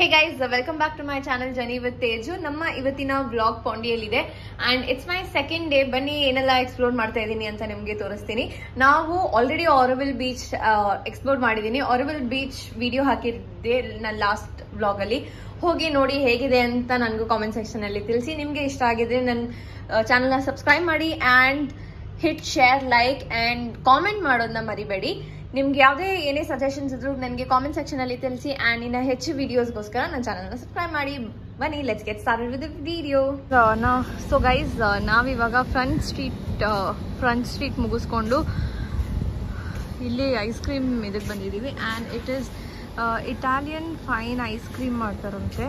Hey guys, welcome back to my channel Journey with Teju. ನಮ್ಮ ಇವತ್ತಿನ vlog ಪಾಂಡಿಯಲ್ಲಿದೆ and it's my second day. ಬನ್ನಿ ಏನೆಲ್ಲ explore ಮಾಡ್ತಾ ಇದ್ದೀನಿ ಅಂತ ನಿಮಗೆ ತೋರಿಸ್ತೀನಿ. ನಾವು ಆಲ್ರೆಡಿ ಆರೋವಿಲ್ ಬೀಚ್ ಎಕ್ಸ್ಪ್ಲೋರ್ ಮಾಡಿದ್ದೀನಿ. ಆರೋವಿಲ್ ಬೀಚ್ ವಿಡಿಯೋ ಹಾಕಿದ್ದೆ ನನ್ನ ಲಾಸ್ಟ್ ವ್ಲಾಗ್ ಅಲ್ಲಿ. ಹೋಗಿ ನೋಡಿ ಹೇಗಿದೆ ಅಂತ ನನಗೂ ಕಾಮೆಂಟ್ ಸೆಕ್ಷನ್ ಅಲ್ಲಿ ತಿಳಿಸಿ. ನಿಮ್ಗೆ ಇಷ್ಟ ಆಗಿದೆ ನನ್ನ ಚಾನಲ್ನ ಸಬ್ಸ್ಕ್ರೈಬ್ ಮಾಡಿ and hit share like and comment ಮಾಡೋದನ್ನ ಮರಿಬೇಡಿ. ನಿಮ್ಗೆ ಯಾವುದೇ ಏನೇ ಸಜೆಷನ್ಸ್ ಇದ್ರು ನನಗೆ ಕಾಮೆಂಟ್ ಸೆಕ್ಷನ್ ಅಲ್ಲಿ ತಿಳಿಸಿ ಅಂಡ್ ಇನ್ನ ಹೆಚ್ಚು ವಿಡಿಯೋಸ್ಗೋಸ್ಕರ ನನ್ನ ಚಾನಲ್ನ ಸಬ್ಸ್ಕ್ರೈಬ್ ಮಾಡಿ. ಬನ್ನಿ, let's get started with the video. So guys, ನಾವಿವಾಗ ಫ್ರಂಟ್ ಸ್ಟ್ರೀಟ್ ಮುಗಿಸ್ಕೊಂಡು ಇಲ್ಲಿ ಐಸ್ ಕ್ರೀಮ್ ಇದಕ್ಕೆ ಬಂದಿದ್ದೀವಿ and it is Italian fine ice cream ಮಾಡ್ತಾರಂತೆ.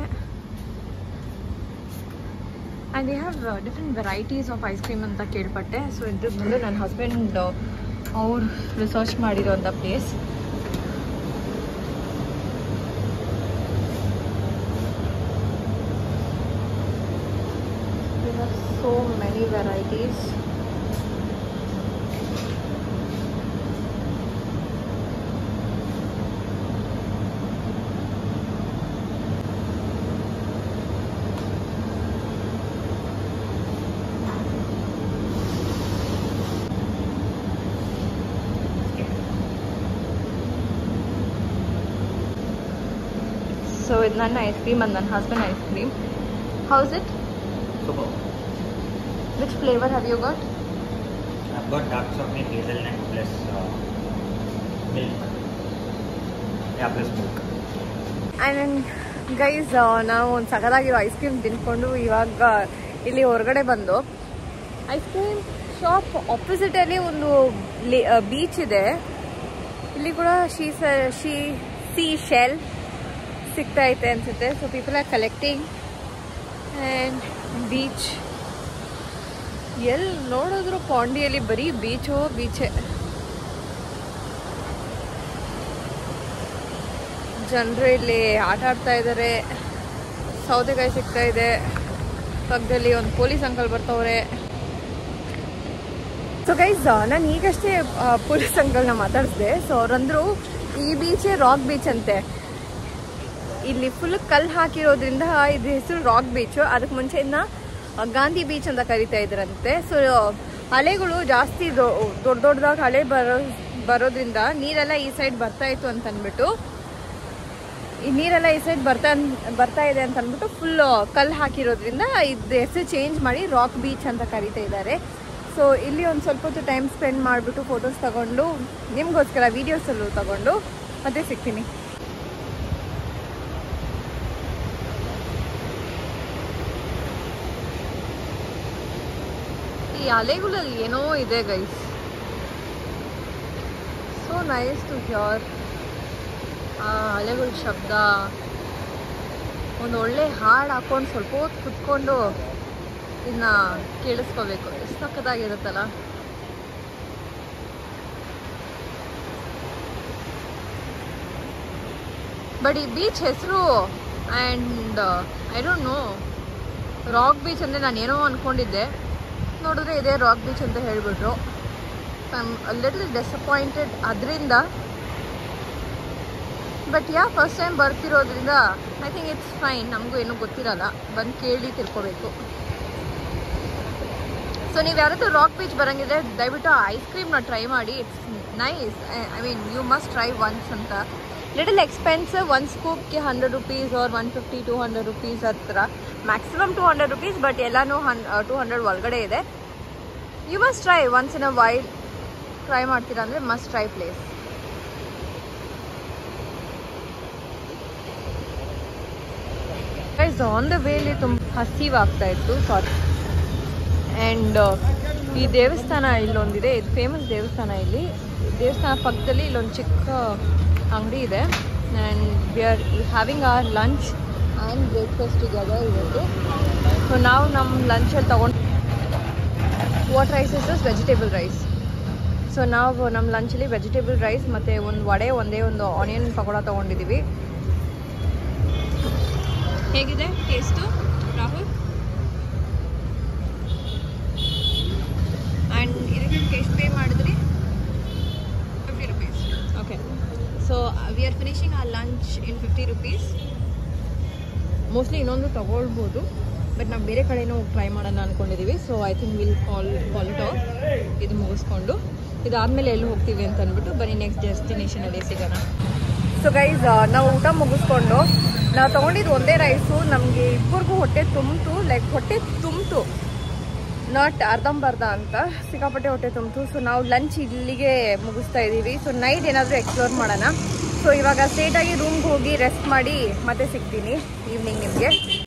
And they have different varieties of ice cream ಅಂತ ಕೇಳ್ಪಟ್ಟೆ. ಸೊ ಇದು ಬಂದು ನನ್ನ ಹಸ್ಬೆಂಡ್ ಅವ್ರು ರಿಸರ್ಚ್ ಮಾಡಿರೋಂಥ place. They have so many varieties. So with Nana ice cream and then husband ice cream. How's it? Super. Which flavor have you got? I've got dark chocolate hazelnut plus milk. Yeah, plus milk. And then guys, ನಾವು ಒಂದು ಸಗದಾಗಿರೋ ice cream ತಿನ್ಕೊಂಡು ಇವಾಗ ಇಲ್ಲಿ ಹೊರಗಡೆ ಬಂದು ice cream shop ಆಪೋಸಿಟಲ್ಲಿ ಒಂದು beach ಇದೆ. ಇಲ್ಲಿ ಕೂಡ ಸೀ ಶೆಲ್ ಸಿಗ್ತಾ ಐತೆ ಅನ್ಸುತ್ತೆ. So people are collecting and beach ಎಲ್ಲಿ ನೋಡಿದ್ರು ಪಾಂಡಿಯಲ್ಲಿ ಬರೀ ಬೀಚೇ. ಜನರು ಇಲ್ಲಿ ಆಟ ಆಡ್ತಾ ಇದ್ದಾರೆ. ಸೌತೆಕಾಯಿ ಸಿಗ್ತಾ ಇದೆ. ಪಕ್ಕದಲ್ಲಿ ಒಂದು ಪೊಲೀಸ್ ಅಂಕಲ್ ಬರ್ತವ್ರೆ. ಸೊ ಗೈಸ್, ನಾನು ಈಗಷ್ಟೇ ಪೊಲೀಸ್ ಅಂಕಲ್ನ ಮಾತಾಡಿಸಿದೆ. ಸೊ ಅವ್ರಂದ್ರು ಈ ಬೀಚೇ ರಾಕ್ ಬೀಚ್ ಅಂತೆ. ಇಲ್ಲಿ ಫುಲ್ ಕಲ್ಲು ಹಾಕಿರೋದ್ರಿಂದ ಇದು ಹೆಸರು ರಾಕ್ ಬೀಚು. ಅದಕ್ಕೆ ಮುಂಚೆ ಇದನ್ನ ಗಾಂಧಿ ಬೀಚ್ ಅಂತ ಕರಿತಾ ಇದ್ರಂತೆ. ಸೊ ಅಲೆಗಳು ಜಾಸ್ತಿ ದೊಡ್ಡದಾಗಿ ಅಲೆ ಬರೋದ್ರಿಂದ ನೀರೆಲ್ಲ ಈ ಸೈಡ್ ಬರ್ತಾ ಇತ್ತು ಅಂತ ಅಂದ್ಬಿಟ್ಟು, ಈ ನೀರೆಲ್ಲ ಈ ಸೈಡ್ ಬರ್ತಾ ಇದೆ ಅಂತ ಅಂದ್ಬಿಟ್ಟು ಫುಲ್ ಕಲ್ಲು ಹಾಕಿರೋದ್ರಿಂದ ಇದು ಹೆಸರು ಚೇಂಜ್ ಮಾಡಿ ರಾಕ್ ಬೀಚ್ ಅಂತ ಕರಿತಾ ಇದ್ದಾರೆ. ಸೊ ಇಲ್ಲಿ ಒಂದು ಸ್ವಲ್ಪ ಹೊತ್ತು ಟೈಮ್ ಸ್ಪೆಂಡ್ ಮಾಡಿಬಿಟ್ಟು ಫೋಟೋಸ್ ತಗೊಂಡು ನಿಮಗೋಸ್ಕರ ವೀಡಿಯೋಸಲ್ಲೂ ತಗೊಂಡು ಮತ್ತೆ ಸಿಗ್ತೀನಿ. ಈ ಅಲೆಗಳಲ್ಲಿ ಏನೋ ಇದೆ guys. So nice to hear ಆ ಅಲೆಗಳ ಶಬ್ದ. ಒಂದು ಒಳ್ಳೆ ಹಾಡು ಹಾಕೊಂಡು ಸ್ವಲ್ಪ ಹೊತ್ತು ಕುತ್ಕೊಂಡು ಇದನ್ನ ಕೇಳಿಸ್ಕೋಬೇಕು. ಎಷ್ಟು ಸಕ್ಕತ್ತಾಗಿರುತ್ತಲ್ಲ. ಬಟ್ ಈ ಬೀಚ್ ಹೆಸರು and I don't know, rock beach ಅಂದರೆ ನಾನು ಏನೋ ಅಂದ್ಕೊಂಡಿದ್ದೆ. ನೋಡಿದ್ರೆ ಇದೇ ರಾಕ್ ಬೀಚ್ ಅಂತ ಹೇಳಿಬಿಟ್ರು. ಐ ಆಮ್ ಲಿಟಲ್ ಡಿಸಪಾಯಿಂಟೆಡ್ ಅದರಿಂದ. ಬಟ್ ಫಸ್ಟ್ ಟೈಮ್ ಬರ್ತಿರೋದ್ರಿಂದ ಐ ಥಿಂಕ್ ಇಟ್ಸ್ ಫೈನ್. ನಮಗೂ ಏನೂ ಗೊತ್ತಿರಲ್ಲ, ಬಂದು ಕೇಳಿ ತಿಳ್ಕೊಬೇಕು. ಸೊ ನೀವು ಯಾರಾದರೂ ರಾಕ್ ಬೀಚ್ ಬರೋಂಗಿದ್ರೆ ದಯವಿಟ್ಟು ಐಸ್ ಕ್ರೀಮ್ನ ಟ್ರೈ ಮಾಡಿ. It's nice. I mean you must try once ಅಂತ. Little expensive. ಒಂದು ಸ್ಕೂಪ್ಗೆ 100 rupees ಆರ್ 150-200 rupees ಹತ್ರ. ಮ್ಯಾಕ್ಸಿಮಮ್ 200 rupees, ಬಟ್ ಎಲ್ಲನೂ 200 ಒಳಗಡೆ ಇದೆ. You must try once in a while. Try ಮಾಡ್ತೀರಾ ಅಂದರೆ must try place. On the ವೇಲಿ ತುಂಬ ಹಸಿವಾಗ್ತಾ ಇತ್ತು. ಸಾರಿ. ಆ್ಯಂಡ್ ಈ ದೇವಸ್ಥಾನ ಇಲ್ಲೊಂದಿದೆ. ಇದು ಫೇಮಸ್ ದೇವಸ್ಥಾನ. ಇಲ್ಲಿ ದೇವಸ್ಥಾನ ಪಕ್ಕದಲ್ಲಿ ಇಲ್ಲೊಂದು ಚಿಕ್ಕ ಅಂಗಡಿ ಇದೆ. And we are having our lunch and breakfast together ಇವತ್ತು. ಸೊ ನಾವು ನಮ್ಮ ಲಂಚಲ್ಲಿ ತೊಗೊಂಡು what rice is vegetable rice. So ನಾವು ನಮ್ಮ ಲಂಚಲ್ಲಿ ವೆಜಿಟೇಬಲ್ ರೈಸ್ ಮತ್ತು ಒಂದು ವಡೆ, ಒಂದು ಆನಿಯನ್ ಪಕೋಡ ತೊಗೊಂಡಿದ್ದೀವಿ. ಹೇಗಿದೆ ಟೇಸ್ಟು ರಾಹುಲ್? ಆ್ಯಂಡ್ ಇದಕ್ಕೆ ಎಷ್ಟು ಪೇ ಮಾಡಿದ್ರಿ? 50 rupees. Okay. So we are finishing our lunch in 50 rupees. Mostly ಇನ್ನೊಂದು ತಗೊಳ್ಬೋದು, ಬಟ್ ನಾವು ಬೇರೆ ಕಡೆನೂ ಟ್ರೈ ಮಾಡೋಣ ಅಂದ್ಕೊಂಡಿದ್ದೀವಿ. So I think will call it off. ಇದು ಮುಗಿಸ್ಕೊಂಡು ಇದಾದಮೇಲೆ ಎಲ್ಲಿ ಹೋಗ್ತೀವಿ ಅಂತ ಅಂದ್ಬಿಟ್ಟು ಬನ್ನಿ ನೆಕ್ಸ್ಟ್ ಡೆಸ್ಟಿನೇಷನಲ್ಲಿ ಸಿಗೋಣ. ಸೊ ಗೈಸ್, ನಾವು ಊಟ ಮುಗಿಸ್ಕೊಂಡು ನಾವು ತೊಗೊಂಡಿದ್ದು ಒಂದೇ ರೈಸು, ನಮಗೆ ಇಬ್ಬರಿಗೂ ಹೊಟ್ಟೆ ತುಂಬಿತು, ನಾಟ್ ಅರ್ಧಂಬರ್ಧ ಅಂತ, ಸಿಕ್ಕಾಪಟ್ಟೆ ಹೊಟ್ಟೆ ತುಂಬಿತು. ಸೊ ನಾವು ಲಂಚ್ ಇಲ್ಲಿಗೆ ಮುಗಿಸ್ತಾ ಇದ್ದೀವಿ. ಸೊ ನೈಟ್ ಏನಾದರೂ ಎಕ್ಸ್ಪ್ಲೋರ್ ಮಾಡೋಣ. ಸೊ ಇವಾಗ ಸ್ಟ್ರೇಟಾಗಿ ರೂಮ್ಗೆ ಹೋಗಿ ರೆಸ್ಟ್ ಮಾಡಿ ಮತ್ತೆ ಸಿಗ್ತೀನಿ ಈವ್ನಿಂಗ್ ನಿಮಗೆ.